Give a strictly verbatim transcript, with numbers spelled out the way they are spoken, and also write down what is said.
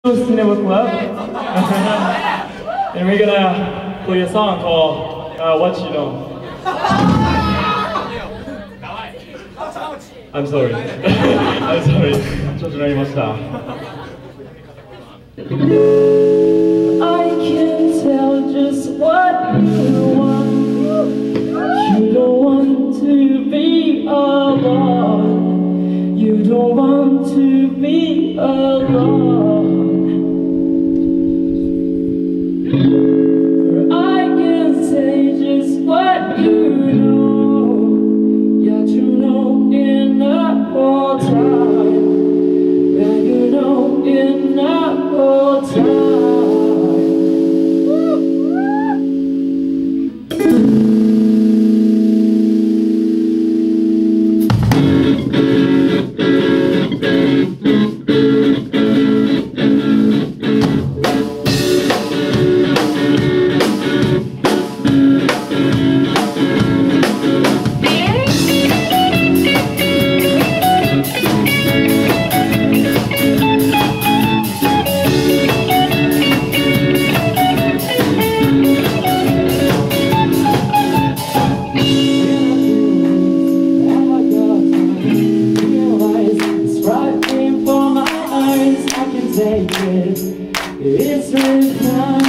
Cinema Club. And we're gonna play a song called uh, What You Know. I'm sorry. I'm sorry. ちょっとなりました。 I can tell just what you want. You don't want to be alone. You don't want to be alone. I can say just what you know. Yeah, you know in the whole time. Yeah, you know in the whole time. Take it, it's really fun.